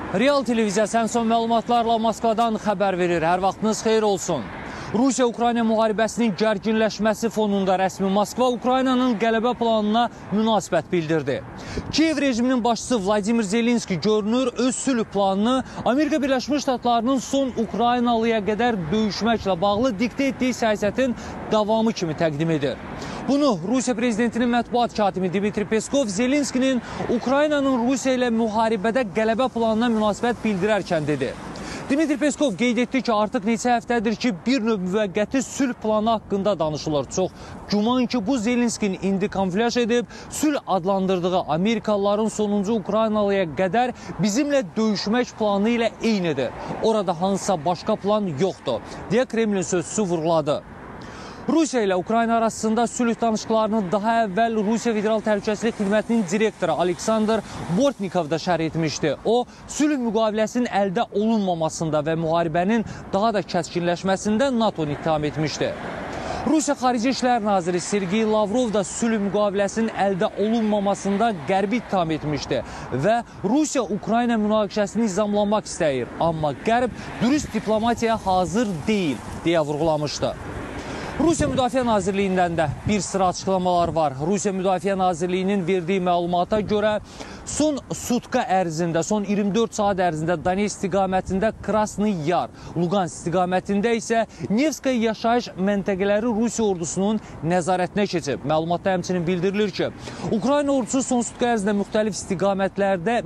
Real Televiziyası ən son məlumatlarla Moskvadan xəbər verir. Hər vaxtınız xeyir olsun. Rusiya-Ukrayna müharibəsinin gərginləşməsi fonunda rəsmi Moskva Ukraynanın qələbə planına münasibət bildirdi. Kiyev rejiminin başçısı Vladimir Zelenski görünür öz sülh planını Amerika Birləşmiş Ştatlarının son Ukraynalıya qədər döyüşməklə bağlı diktə etdiyi siyasətin davamı kimi təqdim edir. Bunu Rusiya prezidentinin mətbuat katibi Dmitri Peskov Zelenskinin Ukraynanın Rusiya ilə müharibədə qələbə planına münasibət bildirərkən dedi. Dmitri Peskov qeyd etdi ki, artıq neçə həftədir ki, bir növ müvəqqəti sülh planı haqqında danışılır. Çox güman ki, bu Zelenskinin indi kamuflaj edib, sülh adlandırdığı Amerikalıların sonuncu Ukraynalıya qədər bizimlə döyüşmək planı ilə eynidir. Orada hansısa başqa plan yoxdur, deyə Kremlin sözçüsü vurğuladı. Rusiya ilə Ukrayna arasında sülh danışıqlarını daha əvvəl Rusiya Federal Təhlükəsizlik Xidmətinin direktoru Aleksandr Bortnikov da şərh etmişdi. O, sülh müqaviləsinin əldə olunmamasında və müharibənin daha da kəskinləşməsində NATO-nu ittiham etmişdi. Rusiya Xarici İşlər Naziri Sergey Lavrov da sülh müqaviləsinin əldə olunmamasında Qərbi ittiham etmişdi və Rusiya-Ukrayna münaqişəsini nizamlamaq istəyir, amma Qərb dürüst diplomatiyaya hazır deyil, deyə vurğulamışdı. Rusiya Müdafiə Nazirliyindən də bir sıra açıqlamalar var. Rusiya Müdafiə Nazirliyinin verdiyi məlumata görə son sutka ərzində, son 24 saat ərzində Donetsk istiqamətində Krasny Yar, Luqansk istiqamətində isə Nevskaya yaşayış məntəqələri Rusiya ordusunun nəzarətinə keçib. Məlumatda həmçinin bildirilir ki, Ukrayna ordusu son sutka ərzində müxtəlif istiqamətlərdə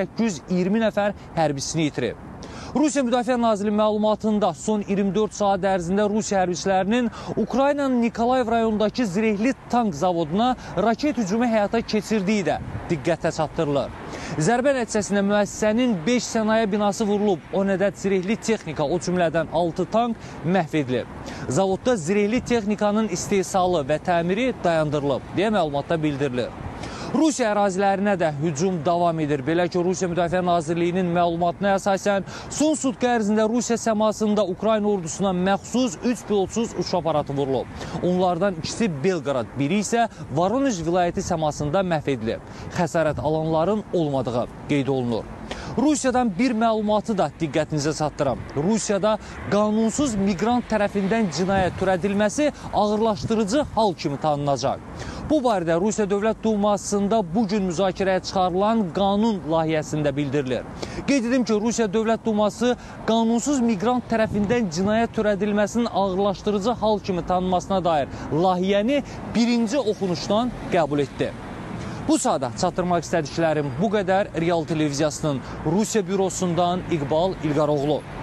1820 nəfər hərbisini itirib. Rusiya Müdafiə Nazirliyi məlumatında son 24 saat ərzində Rusiya hərbiçilərinin Ukraynanın Nikolayev rayonundakı zirehli tank zavoduna raket hücumu həyata keçirdiyi də diqqətə çatdırılır. Zərbə nəticəsində müəssisənin 5 sənaye binası vurulub, 10 ədəd zirehli texnika, o cümlədən 6 tank məhv edilib. Zavodda zirehli texnikanın istehsalı və təmiri dayandırılıb, deyə məlumatda bildirilir. Rusiya ərazilərinə də hücum davam edir. Belə ki, Rusiya Müdafiə Nazirliyinin məlumatına əsasən son sutka ərzində Rusiya səmasında Ukrayna ordusuna məxsus 3 pilotsuz uçuş aparatı vurulub. Onlardan ikisi Belqrad, biri isə Voronej vilayəti səmasında məhv edilib. Xəsarət alanların olmadığı qeyd olunur. Rusiyadan bir məlumatı da diqqətinizə çatdıram. Rusiyada qanunsuz miqrant tərəfindən cinayət törədilməsi ağırlaşdırıcı hal kimi tanınacaq. Bu barədə Rusiya Dövlət Dumasında bugün müzakirəyə çıxarılan qanun layihəsində bildirilir. Qeyd edim ki, Rusiya Dövlət Duması qanunsuz miqrant tərəfindən cinayət törədilməsinin ağırlaşdırıcı hal kimi tanınmasına dair layihəni birinci oxunuşdan qəbul etdi. Bu saata çatdırmaq istədiklərim bu qədər. Real Televiziyasının Rusiya bürosundan İqbal İlqaroğlu.